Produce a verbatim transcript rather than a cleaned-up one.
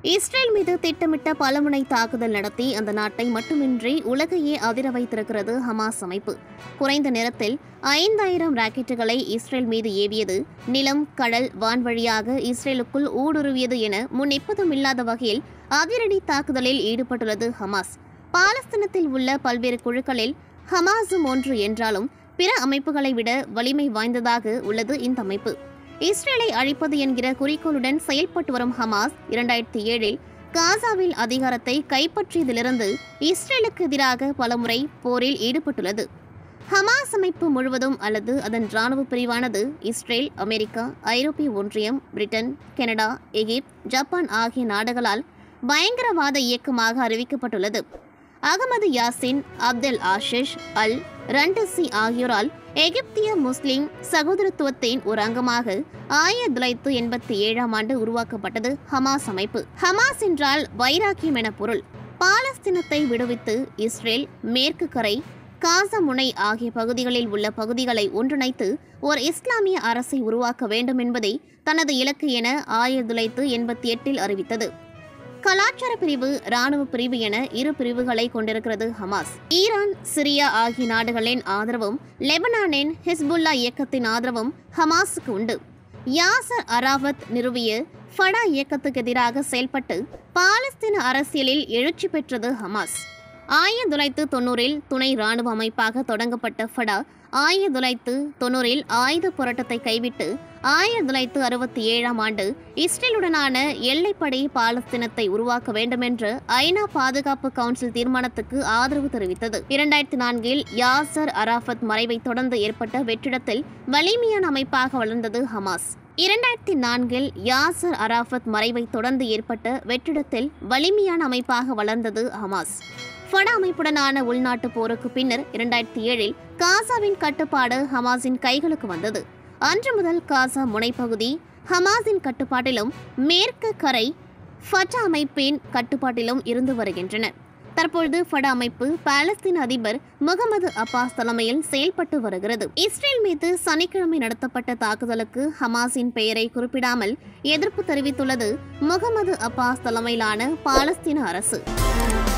Israel மீது திட்டமிட்ட பலமுனை தாக்குதல் நடத்தி அந்த நாட்டை மட்டுமின்றி உலகையே அதிர வைத்திருக்கிறது ஹமாஸ் அமைப்பு. குறைந்த நேரத்தில் ஐந்தாயிரம் ராக்கெட்டுகளை இஸ்ரேல் மீது ஏவியது, நிலம், கடல், வான்வழியாக இஸ்ரேலுக்குள் ஊடுருவியது என முன் எப்போதும் இல்லாத வகையில் அதிரடி தாக்குதலில் ஈடுபட்டுள்ளது ஹமாஸ். பாலஸ்தீனத்தில் உள்ள பல்வேறு குழுக்களில் ஹமாஸும் ஒன்று என்றாலும் பிற அமைப்புகளை விட வலிமை வாய்ந்ததாக உள்ளது இந்த அமைப்பு. இஸ்ரேலை அழிப்பது என்கிற குறிக்கோளுடன் செயல்பட்டு வரும் ஹமாஸ் இரண்டாயிரத்தி ஏழில் காசாவில் அதிகாரத்தை கைப்பற்றியதிலிருந்து இஸ்ரேலுக்கு எதிராக பலமுறை போரில் ஈடுபட்டுள்ளது. ஹமாஸ் அமைப்பு முழுவதும் அல்லது அதன் இராணுவ பிரிவானது இஸ்ரேல், அமெரிக்கா, ஐரோப்பிய ஒன்றியம், பிரிட்டன், கனடா, எகிப்து, ஜப்பான் ஆகிய நாடுகளால் பயங்கரவாத இயக்கமாக அறிவிக்கப்பட்டுள்ளது. Ahmed Yasin, Abdel Aziz al Rantisi ஆகியோரால் எகிப்திய முஸ்லிம் சகோதரத்துவத்தின் ஒரு அங்கமாக ஆயிரத்தி தொள்ளாயிரத்தி எண்பத்தி ஏழாம் ஆண்டு உருவாக்கப்பட்டது ஹமாஸ் அமைப்பு. ஹமாஸ் என்றால் வைராக்கியம் என பொருள். பாலஸ்தீனத்தை விடுவித்து இஸ்ரேல், மேற்கு கரை, காசா முனை ஆகிய பகுதிகளில் உள்ள பகுதிகளை ஒன்றிணைத்து ஒரு இஸ்லாமிய அரசை உருவாக்க வேண்டும் என்பதை தனது இலக்கு என ஆயிரத்தி தொள்ளாயிரத்தி எண்பத்தி எட்டில் அறிவித்தது. கலாச்சார பிரிவு, இராணுவ பிரிவு என இரு பிரிவுகளை கொண்டிருக்கிறது ஹமாஸ். ஈரான், சிரியா ஆகிய நாடுகளின் ஆதரவும் லெபனானின் ஹிஸ்புல்லா இயக்கத்தின் ஆதரவும் ஹமாஸுக்கு உண்டு. யாசர் அரஃபத் நிறுவிய ஃபடா இயக்கத்துக்கு எதிராக செயல்பட்டு பாலஸ்தீன அரசியலில் எழுச்சி பெற்றது ஹமாஸ். ஆயிரத்தி தொள்ளாயிரத்து தொன்னூறில் துணை இராணுவ அமைப்பாக தொடங்கப்பட்ட ஃபடா ஆயிரத்தி தொள்ளாயிரத்து தொன்னூறில் ஆயுத போராட்டத்தை கைவிட்டு ஆயிரத்தி தொள்ளாயிரத்து அறுபத்தி ஏழாம் ஆண்டு இஸ்ரேலுடனான எல்லைப்படை பாலஸ்தீனத்தை உருவாக்க வேண்டும் என்ற ஐநா பாதுகாப்பு கவுன்சில் தீர்மானத்துக்கு ஆதரவு தெரிவித்தது. இரண்டாயிரத்தி நான்கில் யாசர் அரஃபத் மறைவை தொடர்ந்து ஏற்பட்ட வெற்றிடத்தில் வலிமையான அமைப்பாக வளர்ந்தது ஹமாஸ். இரண்டாயிரத்தி நான்கில் யாசர் அரஃபத் மறைவை தொடர்ந்து ஏற்பட்ட வெற்றிடத்தில் வலிமையான அமைப்பாக வளர்ந்தது ஹமாஸ். ஃபடா அமைப்புடனான உள்நாட்டு போருக்கு பின்னர் இரண்டாயிரத்தி ஏழில் காசாவின் கட்டுப்பாடு ஹமாஸின் கைகளுக்கு வந்தது. அன்று முதல் காசா முனைப்பகுதி ஹமாஸின் கட்டுப்பாட்டிலும் மேற்கு கரை ஃபடா அமைப்பின் கட்டுப்பாட்டிலும் இருந்து வருகின்றன. தற்பொழுது ஃபடா அமைப்பு பாலஸ்தீன அதிபர் முகமது அப்பாஸ் தலைமையில் செயல்பட்டு வருகிறது. இஸ்ரேல் மீது சனிக்கிழமை நடத்தப்பட்ட தாக்குதலுக்கு ஹமாஸின் பெயரை குறிப்பிடாமல் எதிர்ப்பு தெரிவித்துள்ளது முகமது அப்பாஸ் தலைமையிலான பாலஸ்தீன அரசு.